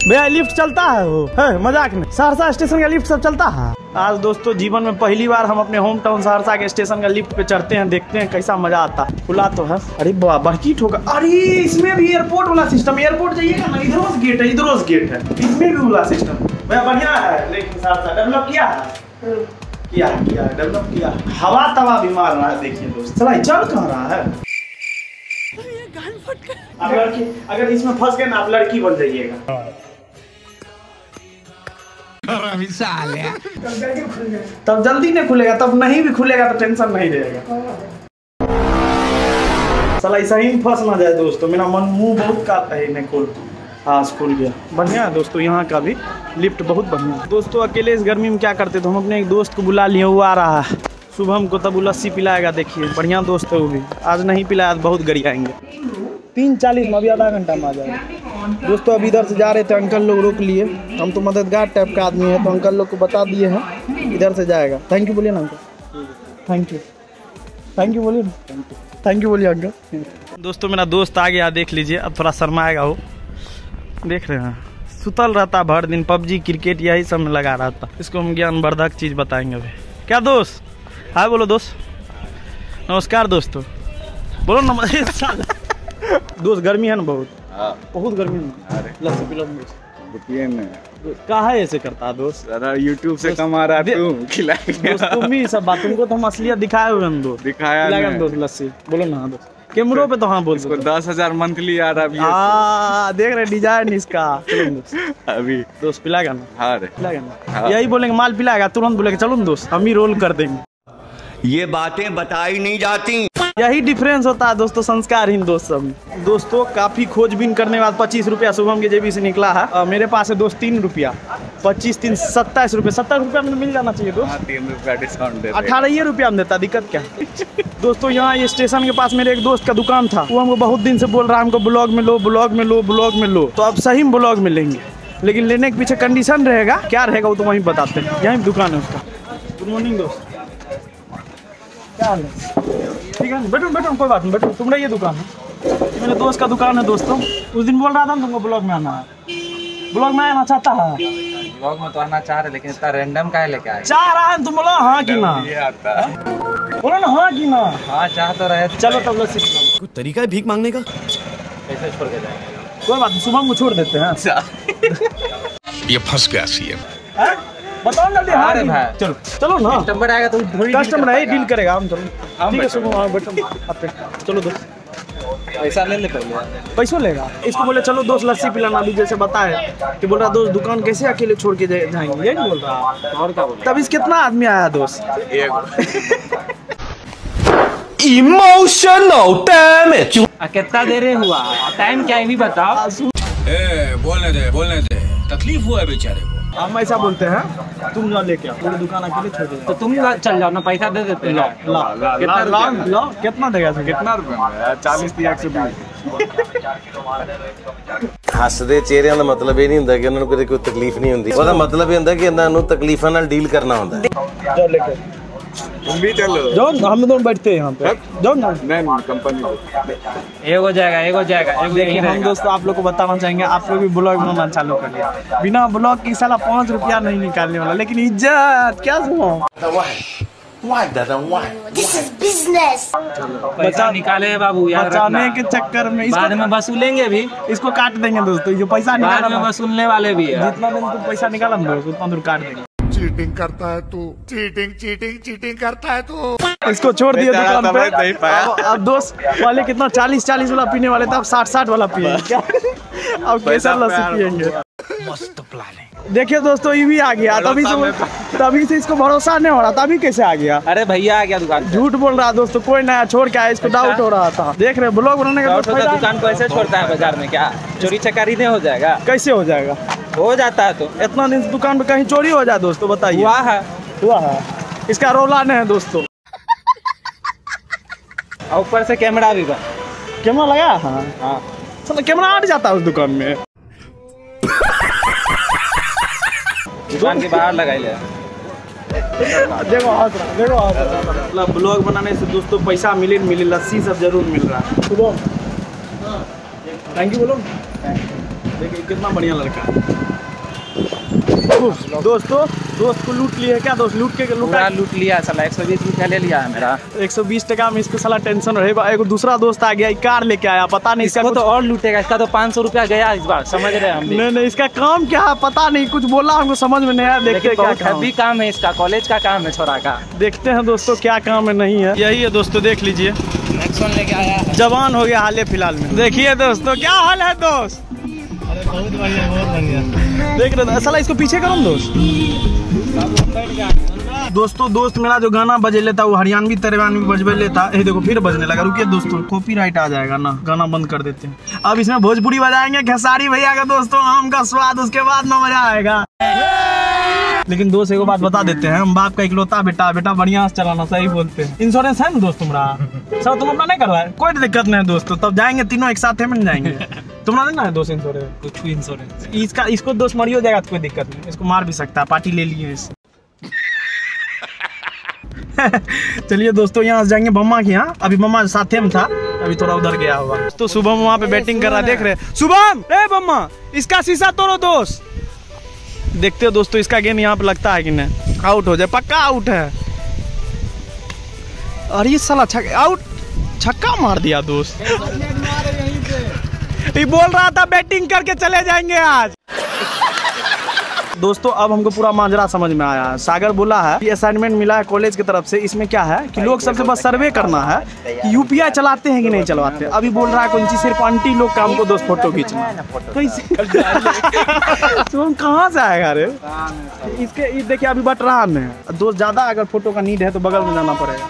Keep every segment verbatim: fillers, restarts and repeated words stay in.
भैया लिफ्ट चलता है वो है, मजाक नहीं। सहरसा स्टेशन का लिफ्ट सब चलता है। आज दोस्तों जीवन में पहली बार हम अपने होम टाउन सहरसा के स्टेशन का लिफ्ट पे चढ़ते हैं, देखते हैं कैसा मजा आता है। खुला तो है, अरे वाह बड़की ठोका। अरे इसमें भी एयरपोर्ट वाला सिस्टम, एयरपोर्ट जाइएगा ना, इधर गेट है, इधर गेट है, इसमें भी वाला सिस्टम भैया बढ़िया है। लेकिन सहरसा डेवलप किया है, किया किया डेवलप किया। हवा तवा भी मार रहा है, देखिए दोस्त चला चल कहाँ रहा है। अब लड़की अगर इसमें फंस गए ना, आप लड़की बन जाइएगा। तब जल्दी नहीं खुलेगा, तब नहीं भी खुलेगा तो टेंशन नहीं रहेगा। साला ऐसा ही फंस ना जाए दोस्तों, मेरा मन मुंह बहुत काट है, नहीं खोल। हाँ खुल गया, बढ़िया है दोस्तों। यहाँ का भी लिफ्ट बहुत बढ़िया है दोस्तों। अकेले इस गर्मी में क्या करते तो हम अपने एक दोस्त को बुला लिए, वो आ रहा है शुभम को, तब वो लस्सी पिलाएगा। देखिए बढ़िया दोस्त है वो भी, आज नहीं पिलाया तो बहुत गरियाएंगे। तीन चालीस में अभी आधा घंटा में आ जाएगा दोस्तों। अभी इधर से जा रहे थे, अंकल लोग रोक लिए। हम तो मददगार टाइप का आदमी है, तो अंकल लोग को बता दिए हैं इधर से जाएगा। थैंक यू बोलिए ना uncle, thank you thank you बोलिए ना, थैंक यू बोलिए अंकल। दोस्तों मेरा दोस्त आ गया, देख लीजिए। अब थोड़ा शर्माएगा वो, देख रहे हैं सुतल रहता भर दिन, पबजी क्रिकेट यही सब में लगा रहता। इसको हम ज्ञानवर्धक चीज़ बताएंगे अभी। क्या दोस्त, हाँ बोलो दोस्त। नमस्कार दोस्तों, बोलो नमस्कार दोस्त। गर्मी है ना बहुत, बहुत गर्मी है। लस्सी पिला कहा ऐसे करता दोस्त, यूट्यूब से कमा रहा तू, खिलाएगा तुम भी सब बात। तुमको तो हम असलियत दिखाए हुए हम दोस्त, दिखाया दोस्त लस्सी। बोलो ना दोस्त, कैमरों पे तो हाँ बोल इसको दस हजार मंथली आ रहा है। देख रहे डिजाइन इसका अभी दोस्त पिलाएगा ना। हाँ रे पिलाएगा ना, यही बोलेंगे माल पिलाएगा, तुरंत बोलेगा चलो दोस्त हम ही रोल कर देंगे। ये बातें बताई नहीं जाती, यही डिफरेंस होता है दोस्तों, संस्कारहीन दोस्त सब। दोस्तों काफी खोजबीन करने के बाद पच्चीस रुपया शुभम के जेबी से निकला है। आ, मेरे पास है दोस्त तीन रुपया, पच्चीस तीन सत्ताईस रुपये, सत्तर रुपया में मिल जाना चाहिए दोस्त। तीन रुपया डिस्काउंट दे, अठारह ही रुपया में देता, दिक्कत क्या है दोस्तों। यहाँ ये स्टेशन के पास मेरे एक दोस्त का दुकान था, वो हमको बहुत दिन से बोल रहा है हमको ब्लॉग में लो, ब्लॉग में लो, ब्लॉग में लो। तो अब सही में ब्लॉग में लेंगे, लेकिन लेने के पीछे कंडीशन रहेगा। क्या रहेगा वो तो वहीं बताते हैं, यहीं दुकान है उसका। गुड मॉर्निंग दोस्त, क्या हाल है? ठीक है बैठो बैठो, कोई बात नहीं बैठो। तुम्हारा ये दुकान है, मेरे दोस्त का दुकान है दोस्तों। उस दिन बोल रहा था तुमको ब्लॉग में आना है, ब्लॉग में आना चाहता है। ब्लॉग में तो आना चाह रहे, लेकिन इतना रैंडम काहे लेके आए? चाह रहा है तुम बोलो हाँ कि ना, बोलो ना हाँ कि ना। हाँ चाह तो रहे। चलो तब लस्सी कुछ तरीका है भीख मांगने का? कैसे छोड़ के जाएंगे? कोई बात नहीं, सुबह को छोड़ देते हैं। ये फंस गया सीएम, बताओ ना हाँ अरे भाई चलो चलो ना, कस्टमर आएगा तो कस्टमर है डील करेगा। हम चलो ठीक है सुबह हाँ बैठो चलो दोस्त। पैसा ले ले पहले, पैसों लेगा। इसको बोले चलो दोस्त लस्सी पिलाना, अभी जैसे बताए कि बोल रहा दोस्त दुकान कैसे अकेले छोड़ के जाएंगे, यही बोल रहा। और क्या बोल? तब इस कितना आदमी आया दोस्त? Emotional damage. कितना देर हुआ, टाइम क्या है भी बताओ। ए, बोलने दे बोलने दे, तकलीफ हुआ है बेचारे को। हम ऐसा बोलते हैं, तुम जाओ लेके आओ, पूरी दुकान अकेले छोड़ दे। तो तुम चल जाओ ना, पैसा दे देते। लो ला कितना ला कितना देगा सर? कितना रुपया? चालीस एक सौ बीस। हसदे चेहरिਆਂ ਦਾ ਮਤਲਬ ਇਹ ਨਹੀਂ ਹੁੰਦਾ ਕਿ ਉਹਨਾਂ ਨੂੰ ਕੋਈ ਤਕਲੀਫ ਨਹੀਂ ਹੁੰਦੀ, ਉਹਦਾ ਮਤਲਬ ਇਹ ਹੁੰਦਾ ਕਿ ਇਹਨਾਂ ਨੂੰ ਤਕਲੀਫਾਂ ਨਾਲ ਡੀਲ ਕਰਨਾ ਹੁੰਦਾ। जाओ लेके तुम भी चलो, जाओ हम दोनों बैठते हैं यहाँ पे, जाओ ना। नहीं कंपनी एक हो जाएगा, एक हो जाएगा। देखिए हम दोस्तों आप लोग को बताना चाहेंगे, आप लोग भी ब्लॉग बनाना चालू कर लिया, बिना ब्लॉग की साला पाँच रुपया नहीं निकालने वाला, लेकिन इज्जत क्या सुनो। This is business. पैसा निकाले बाबू यार, बचाने के चक्कर में बाद में वसूलेंगे भी, इसको काट देंगे दोस्तों। जो पैसा बाद निकाला में वसूलने वाले भी है। जितना दिन तू पैसा निकाला ना दोस्त, उतना दूर काट देंगे। चीटिंग करता है तू, चीटिंग चीटिंग चीटिंग करता है तू। इसको छोड़ दिया दुकान पे। अब, अब दोस्त पहले कितना चालीस चालीस वाला पीने वाले थे, अब साठ साठ वाला पिए क्या? अब कैसा लस्सी पियेंगे? मस्त प्लानिंग। देखिए दोस्तों ये भी आ गया, तभी से तभी से इसको भरोसा नहीं हो रहा, तभी कैसे आ गया? अरे भैया आ गया दुकान, झूठ बोल रहा दोस्तों, कोई नया छोड़ के आया, इसको डाउट हो रहा था। देख रहे ब्लॉग बनाने का दुकान को ऐसे छोड़ता है बाजार में, क्या चोरी चकारी नहीं हो जाएगा? कैसे हो जाएगा? हो जाता है। तो इतना दिन दुकान पे कहीं चोरी हो जाए दोस्तों, बताइए। हुआ है, हुआ है, इसका रोला नहीं है दोस्तों। ऊपर से कैमरा भी बन, कैमरा लगा? हाँ हाँ, चलो कैमरा हट जाता है उस दुकान में, दुकान के बाहर लगाई ले। देखो हाथ रहा, देखो हाथ रहा। मतलब ब्लॉग बनाने से दोस्तों पैसा मिले मिले, लस्सी सब जरूर मिल रहा है। थैंक यू बोलो। देखिए कितना बढ़िया लड़का है। दोस्तों दोस्त को लूट लिए क्या दोस्त? लूट के पूरा लूट लिया साला, एक सौ बीस रुपया ले लिया है मेरा। एक सौ बीस टका में इसको साला टेंशन रहे। एक दूसरा दोस्त आ गया, कार लेके आया, पता नहीं इसका इसको कुछ... तो और लूटेगा, इसका तो पाँच सौ रुपया गया इस बार, समझ रहे हैं हम भी। नहीं नहीं इसका काम क्या है पता नहीं, कुछ बोला हमको समझ में नहीं आया। देखते क्या काम भी काम है इसका, कॉलेज का काम है छोरा का। देखते हैं दोस्तों क्या काम है नहीं है। यही है दोस्तों, देख लीजिए लेके आया, जवान हो गया हाल फिलहाल में। देखिए दोस्तों क्या हाल है दोस्त। अरे बहुत बढ़िया बहुत बढ़िया देख रहे साला, इसको पीछे करो दोस्त। दोस्तों दोस्त मेरा जो गाना बजे लेता वो हरियाणवी तिरवानवी बजबे लेता, ये देखो फिर बजने लगा। रुकिए दोस्तों, कॉपीराइट आ जाएगा ना, गाना बंद कर देते हैं। अब इसमें भोजपुरी बजाएंगे खेसारी भैया का दोस्तों, आम का स्वाद, उसके बाद ना मजा आएगा। लेकिन दोस्त एक बात बता देते हैं, हम बाप का इकलौता बेटा, बेटा बढ़िया से चलाना, सही बोलते हैं। इंश्योरेंस है ना दोस्त तुम्हारा? सर तुम अपना नहीं करवाए? कोई दिक्कत नहीं दोस्तों, तब जाएंगे तीनों एक साथ में जाएंगे। तुम्हारा नहीं ना है दोस्त इंश्योरेंस? कुछ भी इंश्योरेंस इसका, इसको दोस्त मरी हो जाएगा तो कोई दिक्कत नहीं, इसको मार भी सकता है, पार्टी ले लिए इस। चलिए दोस्तों यहाँ से जाएंगे बम्मा के यहाँ। अभी बम्मा साथे में था, अभी थोड़ा उधर गया हुआ। तो शुभम वहाँ पे बैटिंग कर रहा, देख रहे शुभम। ए बम्मा इसका शीशा तोड़ो दोस्त। देखते हो दोस्तों इसका गेंद यहाँ पे लगता है कि नहीं, आउट हो जाए, पक्का आउट है। अरे ये साला छक्का, आउट, छक्का मार दिया दोस्त। ये बोल रहा था बैटिंग करके चले जाएंगे आज। दोस्तों अब हमको पूरा माजरा समझ में आया है। सागर बोला है कि असाइनमेंट मिला है कॉलेज की तरफ से, इसमें क्या है कि लोग सबसे बस सर्वे करना है कि यूपीआई चलाते हैं कि नहीं चलवाते। अभी बोल रहा है कौन सी सिर्फ आंटी लोग का हमको दोस्त फोटो खींचना। तो हम कहाँ से आएगा रे इसके? देखिए अभी बट रहा में दोस्त, ज्यादा अगर फोटो का नीड है तो बगल में जाना पड़ेगा।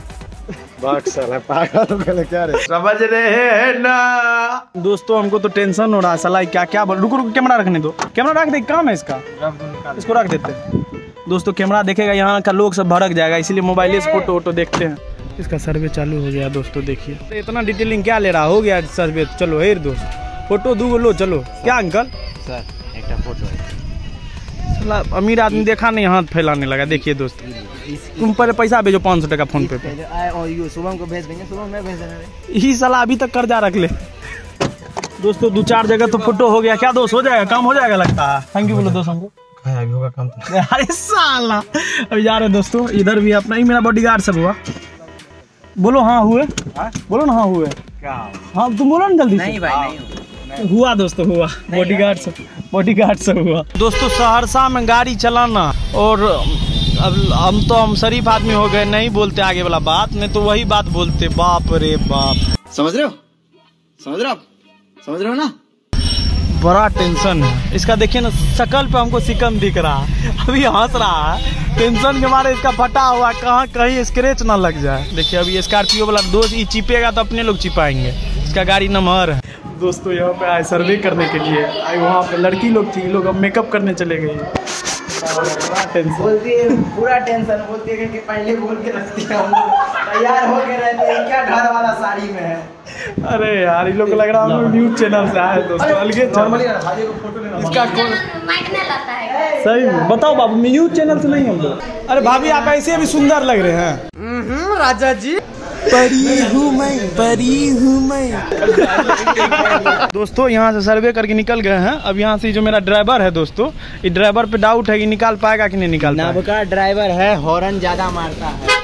पागल क्या रे, समझ रहे ना दोस्तों। हमको तो टेंशन हो रहा है साला, क्या क्या बोल। रुको रुको, कैमरा रखने दो, कैमरा रख दे, काम है इसका, इसको रख देते दोस्तों। कैमरा देखेगा यहाँ का लोग सब भड़क जाएगा, इसीलिए मोबाइल से फोटो वोटो देखते हैं। इसका सर्वे चालू हो गया दोस्तों, देखिए इतना डिटेलिंग क्या ले रहा, हो गया सर्वे। चलो हेर दोस्त, फोटो दो लो, चलो। क्या अंकल सर एक फोटो है। अमीर आदमी देखा नहीं, हाथ फैलाने लगा। देखिए दोस्त, तुम पर पैसा भेजो पाँच सौ टका फोन पे पे। शुभम को भेज देंगे, शुभम मैं भेज देंगे। यही साला अभी तक कर्जा रख ले। दोस्तों दो चार जगह तो फोटो हो गया। क्या दोस्त हो जाएगा, काम हो जाएगा लगता है। थैंक यू बोलो दोस्त हमको। अभी होगा काम तो। अरे साला अभी जा रहे दोस्तों, इधर भी अपना ही मेरा बॉडीगार्ड सब हुआ। बोलो हाँ हुए, बोलो ना हाँ हुए। हाँ तुम बोलो ना जल्दी। नहीं भाई नहीं हुआ दोस्तों, हुआ। बॉडीगार्ड सब बॉडीगार्ड सब हुआ दोस्तों। सहरसा में गाड़ी चलाना, और अब हम तो हम शरीफ आदमी हो गए, नहीं बोलते आगे वाला बात, नहीं तो वही बात बोलते। बाप रे बाप, समझ रहे हो समझ रहे हो आप समझ रहे हो ना। बड़ा टेंशन है इसका। देखिए ना शकल पे हमको सिकन दिख रहा है, अभी हंस रहा है टेंशन के मारे। इसका फटा हुआ, कहाँ कहीं स्क्रैच ना लग जाए। देखिए अभी स्कॉर्पियो वाला दोस्त ये चिपेगा तो अपने लोग चिपाएंगे, इसका गाड़ी नंबर है। दोस्तों यहाँ पे आए सर्वे करने के लिए, आए वहाँ पे लड़की लोग थी, लोग अब मेकअप करने चले गए। बोलती है पूरा टेंशन, बोलती है कि पहले बोल के रखती है, हम तैयार हो के रहते हैं, क्या घर वाला साड़ी में है। अरे यार ये लोग लग रहा है हम लोग न्यूज चैनल से आए दोस्तों, अलगे नॉर्मली इसका सही बताओ बाबू, न्यूज चैनल से नहीं हम लोग। अरे भाभी आप ऐसे भी सुंदर लग रहे हैं राजा जी। परी हूँ मैं, परी हूँ मैं। दोस्तों यहाँ से सर्वे करके निकल गए हैं। अब यहाँ से जो मेरा ड्राइवर है दोस्तों, ये ड्राइवर पे डाउट है कि निकाल पाएगा कि नहीं निकाल पाएगा। नवका ड्राइवर है, हॉर्न ज्यादा मारता है।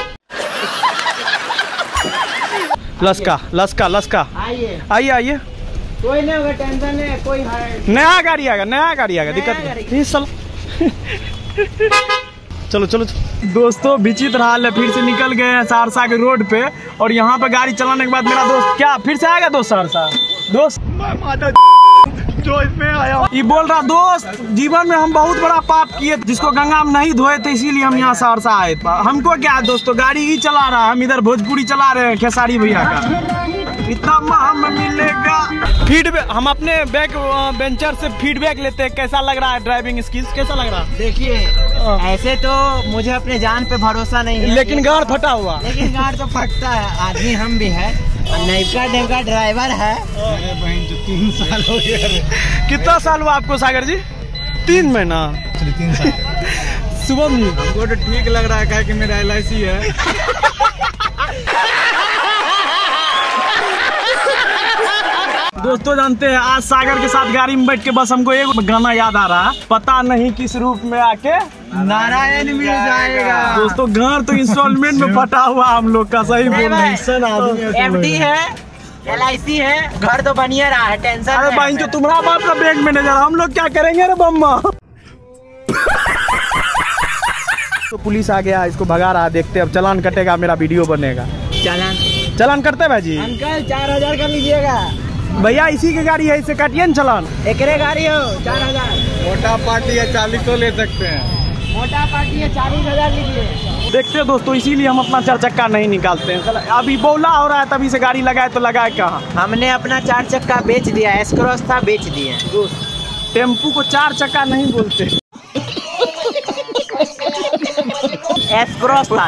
लस्का लस्का लस्का आइए आइए आइए, कोई नहीं होगा, टेंशन नहीं, कोई है। नया गाड़ी आएगा, नया गाड़ी आएगा, दिक्कत नहीं। चलो चलो दोस्तों, विचित्र हाल है। फिर से निकल गए हैं सहरसा के रोड पे, और यहाँ पे गाड़ी चलाने के बाद मेरा दोस्त क्या फिर से आएगा दोस्त सहरसा। दोस्त जो इसमें आया ये बोल रहा, दोस्त जीवन में हम बहुत बड़ा पाप किए जिसको गंगा में नहीं धोए थे, इसीलिए हम यहाँ सहरसा आए। हमको क्या है दोस्तों, गाड़ी ही चला रहा है, हम इधर भोजपुरी चला रहे हैं खेसारी भैया का। इतना महंगा मिलेगा। फीडबैक हम अपने बैक वेंचर से फीडबैक लेते हैं, कैसा लग रहा है ड्राइविंग स्किल्स, कैसा लग रहा है? देखिए ऐसे तो मुझे अपने जान पे भरोसा नहीं है, लेकिन गाड़ फटा हुआ, लेकिन गाड़ तो फटता है। आदमी हम भी है, नैका डेवका ड्राइवर है। अरे बहन जो तीन साल हो गया। कितना साल हुआ आपको सागर जी? तीन महीना तीन साल। शुभम जी हमको तो ठीक लग रहा है कि मेरा एल आई सी है। दोस्तों जानते हैं आज सागर के साथ गाड़ी में बैठ के बस हमको एक गाना याद आ रहा है, पता नहीं किस रूप में आके नारायण मिल जाएगा। दोस्तों घर तो इंस्टॉलमेंट में फटा हुआ हम लोग का, सही बोल रहे हैं। एफडी है, एल आई सी है, घर तो बनिए रहा है, टेंशन। अरे भाई जो तुम्हारा बाप का बैंक मैनेजर, हम लोग क्या करेंगे रे बम्मा। तो पुलिस आ गया, इसको भगा रहा है, देखते अब चालान कटेगा, मेरा वीडियो बनेगा। चालान चालान करते भाई जी। अंकल चार हजार कर लीजिएगा। भैया इसी की गाड़ी है, इससे काटिए न चालान। एकरे गाड़ी हो चार हजार। मोटा पार्टी है चालीस तो ले सकते हैं। मोटा पार्टी है चालीस हजार लीजिए। देखते हैं दोस्तों, इसीलिए हम अपना चार चक्का नहीं निकालते हैं। अभी बोला हो रहा है तभी से गाड़ी लगाए, तो लगाए कहाँ। हमने अपना चार चक्का बेच दिया, एस्क्रॉस था बेच दिए। टेम्पू को चार चक्का नहीं बोलते, एस्क्रॉस था।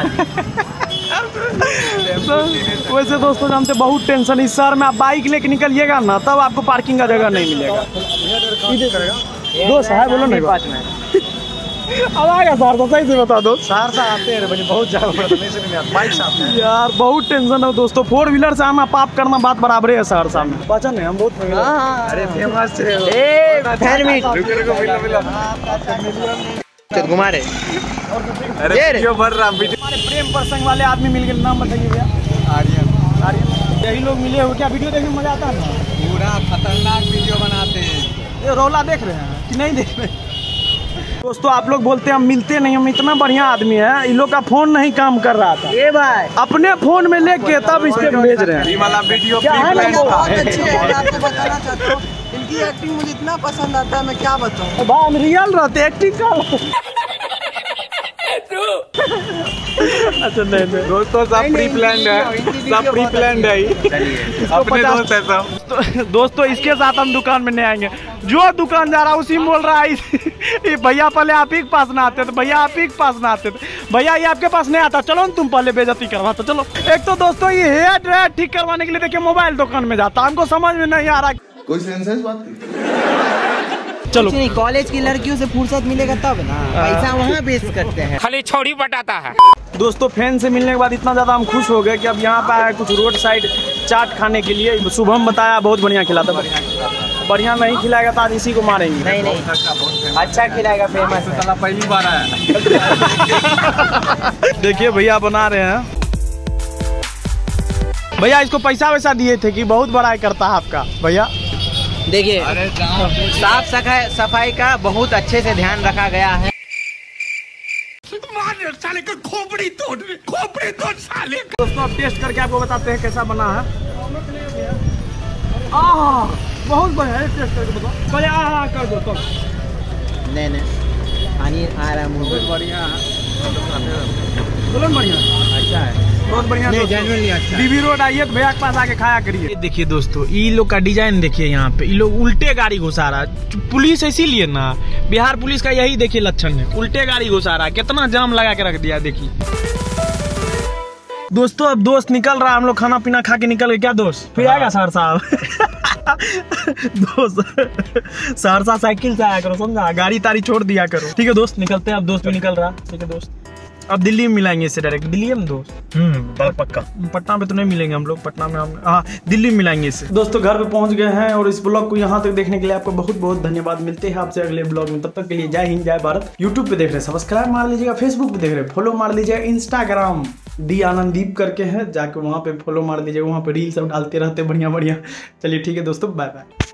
तो वैसे दोस्तों जानते बहुत टेंशन इस शहर में, आप बाइक लेके निकलिएगा ना तब आपको पार्किंग का जगह नहीं मिलेगा। दोस्त है बोलो नहीं बात में अब आएगा सहरसा, सही से बता दो। सहरसा आते हैं भाई, बहुत ज्यादा बाइक से आते हैं यार, बहुत टेंशन है दोस्तों। फोर व्हीलर से आना पाप करना बात बराबर है सहरसा में। बचा नहीं हम बहुत। अरे फेमस है घुमारे। अरे वीडियो भर रहा वीडियो। हमारे प्रेम प्रसंग वाले आदमी मिल गए, नाम बताइए भैया। आर्यन आर्यन, यही लोग मिले हो क्या? वीडियो देखने में मजा आता है ना? पूरा खतरनाक वीडियो बनाते हैं। ये रौला देख रहे हैं कि नहीं देख रहे? दोस्तों आप लोग बोलते हैं हम मिलते नहीं, हम इतना बढ़िया आदमी है, इन लोग का फोन नहीं काम कर रहा था, ये भाई अपने फोन में लेके तब इस पे भेज रहे हैं। ये वाला वीडियो क्या है ना वो? बहुत अच्छी है, आपको बताना चाहता हूँ। इनकी एक्टिंग मुझे इतना पसंद आता है, मैं क्या बताऊँ। भाई हम रियल रहते, एक्टिंग का। अच्छा नहीं नहीं दोस्तों सब प्री प्लान्ड है, सब प्री प्लान्ड है, अपने दोस्त है सब। तो, दोस्तों इसके साथ हम दुकान में नहीं आएंगे। जो दुकान जा रहा है उसी बोल रहा है ये भैया पहले आप ही के पास ना आते थे, भैया आप ही के पास ना आते थे, भैया ये आपके पास नहीं आता, चलो तुम पहले बेइज्जती करवाते चलो। एक तो दोस्तों ये हेयर ड्रायर ठीक करवाने के लिए देखिए मोबाइल दुकान में जाता, हमको समझ में नहीं आ रहा कोई सेंस है इस बात की? चलो नहीं, कॉलेज की लड़कियों से फुर्सत मिलेगा तब ना, पैसा वहाँ वेस्ट करते हैं। खाली छोड़ी बटाता है। दोस्तों फैन से मिलने के बाद इतना ज़्यादा हम खुश हो गए कि अब यहाँ पे आया कुछ रोड साइड चाट खाने के लिए। शुभम बताया बहुत बढ़िया खिलाता, बढ़िया नहीं खिलाएगा तो आज इसी को मारेंगे। नहीं नहीं अच्छा खिलाएगा, फेमस है। पहली बार आया। देखिए भैया बना रहे हैं। भैया इसको पैसा वैसा दिए थे कि बहुत बड़ाई करता है आपका भैया? देखिए साफ सफाई सफाई का बहुत अच्छे से ध्यान रखा गया है। साले का खोपड़ी तोड़ खोपड़ी तोड़ साले। दोस्तों अब टेस्ट करके आपको बताते हैं कैसा बना है। आह बहुत बढ़िया है, टेस्ट करके बताओ पहले। आह कर दो तो। नहीं नहीं पानी आ रहा है मुंह में। बढ़िया बोलो बढ़िया, अच्छा है, बहुत बढ़िया। जेन्युइनली अच्छा। बीबी रोड आइए तो भैया के पास आके खाया करिए। ये देखिए दोस्तों ये लोग का डिजाइन देखिए, यहाँ पे ये लोग उल्टे गाड़ी घुसा रहा है। पुलिस इसीलिए ना, बिहार पुलिस का यही देखिए लक्षण है, उल्टे गाड़ी घुसा रहा है। कितना जाम लगा के रख दिया देखिए। दोस्तों अब दोस्त निकल रहा है, हम लोग खाना पीना खा के निकल गए। क्या दोस्त फिर आएगा सहरसा? दोस्त सहरसा साइकिल से आया करो, समझा, गाड़ी तारी छोड़ दिया करो। ठीक है दोस्त निकलते हैं, अब दोस्त भी निकल रहा। ठीक है दोस्त, अब दिल्ली में मिलाएंगे इससे डायरेक्ट। दिल्ली में दोस्त हम्म पक्का, पटना में तो नहीं मिलेंगे हम लोग, पटना में हम हाँ दिल्ली में मिलाएंगे इससे। दोस्तों घर पे पहुंच गए हैं और इस ब्लॉग को यहाँ तक देखने के लिए आपको बहुत बहुत धन्यवाद। मिलते हैं आपसे अगले ब्लॉग में, तब तक के लिए जय हिंद जय भारत। यूट्यूब पे देख रहे हैं सब्सक्राइब मार लीजिएगा, फेसबुक पे देख रहे हैं फॉलो मार लीजिएगा, इंस्टाग्राम डी आनंददीप करके है, जाके वहाँ पे फॉलो मार लीजिएगा, वहाँ पे रील सब डालते रहते बढ़िया बढ़िया। चलिए ठीक है दोस्तों, बाय बाय।